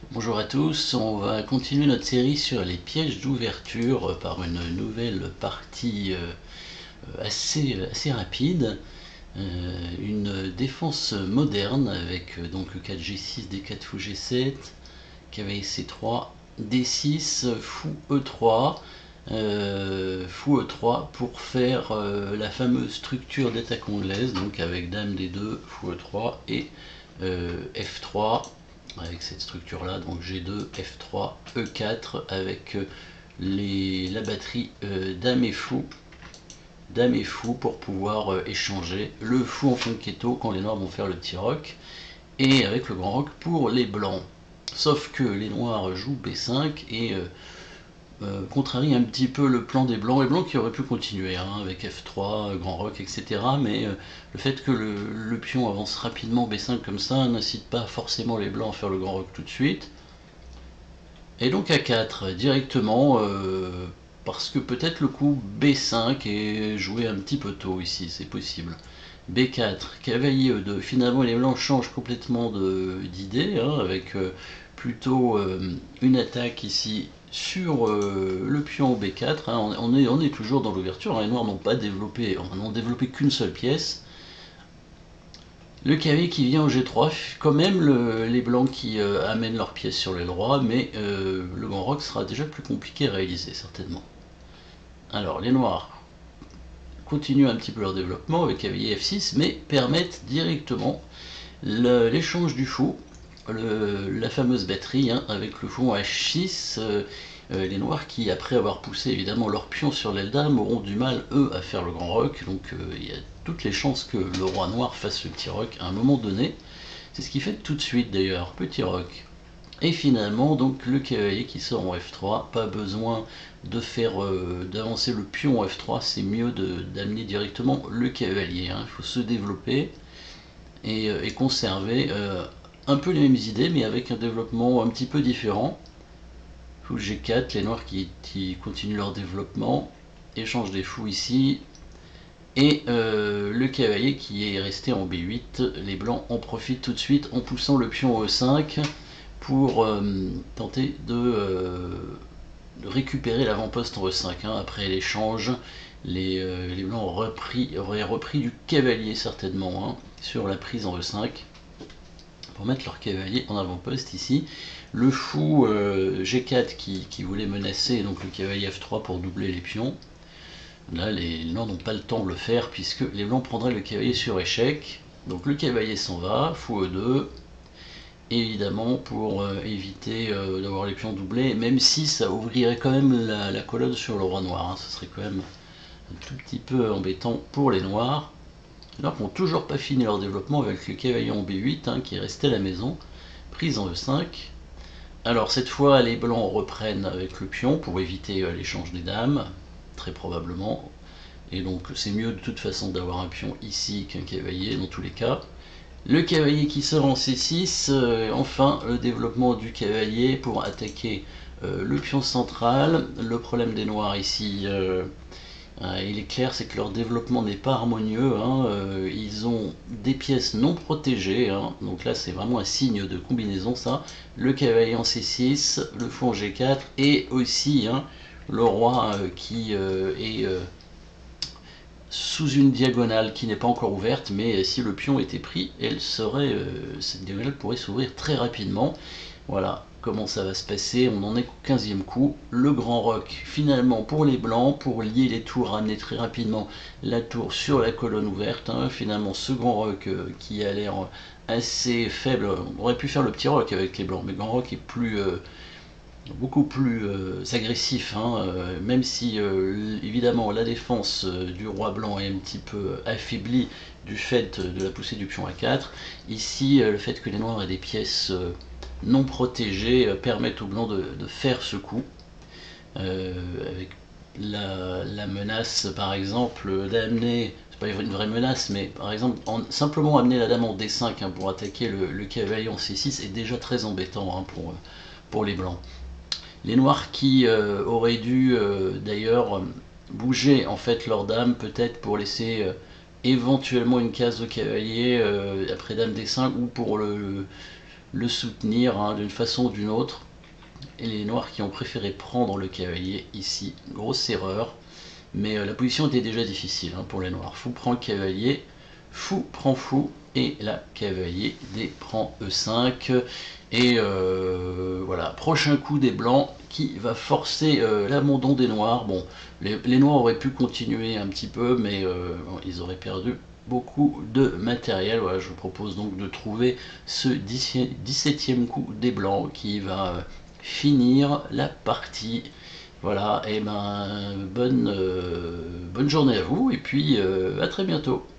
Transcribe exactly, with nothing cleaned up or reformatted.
Bonjour à tous, on va continuer notre série sur les pièges d'ouverture par une nouvelle partie euh, assez, assez rapide. Euh, une défense moderne avec euh, donc quatre G six, D quatre fou G sept, cavalier C trois, D six, fou E trois, euh, fou E trois pour faire euh, la fameuse structure d'attaque anglaise, donc avec dame D deux, fou E trois et euh, F trois avec cette structure là, donc G deux, F trois, E quatre avec les, la batterie euh, dame et fou, dame et fou pour pouvoir euh, échanger le fou en fianchetto quand les noirs vont faire le petit roc, et avec le grand roc pour les blancs. Sauf que les noirs jouent B cinq et euh, euh, contrarie un petit peu le plan des blancs. Les blancs qui auraient pu continuer hein, avec F trois, grand roc, et cetera. Mais euh, le fait que le, le pion avance rapidement B cinq comme ça n'incite pas forcément les blancs à faire le grand roc tout de suite. Et donc A quatre directement, euh, parce que peut-être le coup B cinq est joué un petit peu tôt ici, c'est possible. B quatre, cavalier E deux, finalement les blancs changent complètement d'idée, hein, avec euh, plutôt euh, une attaque ici sur euh, le pion B quatre, hein. on, est, on est toujours dans l'ouverture, hein. Les noirs n'ont pas développé, n'ont développé qu'une seule pièce. Le cavalier qui vient au G trois, quand même le, les blancs qui euh, amènent leurs pièces sur l'aile droite, mais euh, le grand roc sera déjà plus compliqué à réaliser certainement. Alors les noirs continuent un petit peu leur développement avec cavalier F six, mais permettent directement l'échange du fou, le, la fameuse batterie hein, avec le fou H six. Euh, euh, les noirs qui, après avoir poussé évidemment leur pion sur l'aile dame, auront du mal eux à faire le grand roc, donc euh, il y a toutes les chances que le roi noir fasse le petit roc à un moment donné. C'est ce qu'il fait tout de suite d'ailleurs, petit roc. Et finalement, donc le cavalier qui sort en F trois, pas besoin de faire euh, d'avancer le pion en F trois, c'est mieux d'amener directement le cavalier. Hein. Il faut se développer et, euh, et conserver euh, un peu les mêmes idées, mais avec un développement un petit peu différent. Fou G quatre, les noirs qui, qui continuent leur développement, échange des fous ici, et euh, le cavalier qui est resté en B huit, les blancs en profitent tout de suite en poussant le pion E cinq pour euh, tenter de, euh, de récupérer l'avant-poste en E cinq. Hein. Après l'échange, les, euh, les blancs auraient repris, auraient repris du cavalier certainement hein, sur la prise en E cinq pour mettre leur cavalier en avant-poste ici. Le fou euh, G quatre qui, qui voulait menacer donc le cavalier F trois pour doubler les pions. Là, les blancs n'ont pas le temps de le faire puisque les blancs prendraient le cavalier sur échec. Donc le cavalier s'en va, fou E deux, évidemment pour euh, éviter euh, d'avoir les pions doublés, même si ça ouvrirait quand même la, la colonne sur le roi noir. Hein. Ce serait quand même un tout petit peu embêtant pour les noirs. Alors qu'ils n'ont toujours pas fini leur développement avec le cavalier en B huit hein, qui est resté à la maison, prise en E cinq. Alors cette fois les blancs reprennent avec le pion pour éviter euh, l'échange des dames, très probablement. Et donc c'est mieux de toute façon d'avoir un pion ici qu'un cavalier dans tous les cas. Le cavalier qui sort en C six, euh, enfin le développement du cavalier pour attaquer euh, le pion central. Le problème des noirs ici, euh, euh, il est clair, c'est que leur développement n'est pas harmonieux. Hein, euh, ils ont des pièces non protégées, hein, donc là c'est vraiment un signe de combinaison ça. Le cavalier en C six, le fou en G quatre et aussi hein, le roi euh, qui euh, est... Euh, sous une diagonale qui n'est pas encore ouverte, mais si le pion était pris, elle serait, euh, cette diagonale pourrait s'ouvrir très rapidement. Voilà comment ça va se passer, on en est au quinzième coup. Le grand roc, finalement pour les blancs, pour lier les tours, ramener très rapidement la tour sur la colonne ouverte. Hein. Finalement, ce grand roc euh, qui a l'air assez faible, on aurait pu faire le petit roc avec les blancs, mais le grand roc est plus... Euh, beaucoup plus euh, agressif, hein, euh, même si euh, évidemment la défense euh, du roi blanc est un petit peu affaiblie du fait de la poussée du pion A quatre. Ici, euh, le fait que les noirs aient des pièces euh, non protégées euh, permettent aux blancs de, de faire ce coup, euh, avec la, la menace par exemple d'amener, c'est pas une vraie menace, mais par exemple en, simplement amener la dame en D cinq hein, pour attaquer le, le cavalier en C six est déjà très embêtant hein, pour, pour les blancs. Les noirs qui euh, auraient dû euh, d'ailleurs bouger en fait leur dame peut-être pour laisser euh, éventuellement une case de cavalier euh, après dame D cinq ou pour le, le soutenir hein, d'une façon ou d'une autre. Et les noirs qui ont préféré prendre le cavalier ici, grosse erreur. Mais euh, la position était déjà difficile hein, pour les noirs. Fou prend cavalier, fou prend fou, et là cavalier D prend E cinq. Et euh, voilà, prochain coup des blancs qui va forcer euh, l'abandon des noirs. Bon, les, les noirs auraient pu continuer un petit peu, mais euh, bon, ils auraient perdu beaucoup de matériel. Voilà, je vous propose donc de trouver ce dix-septième coup des blancs qui va euh, finir la partie. Voilà, et ben bonne, euh, bonne journée à vous, et puis euh, à très bientôt.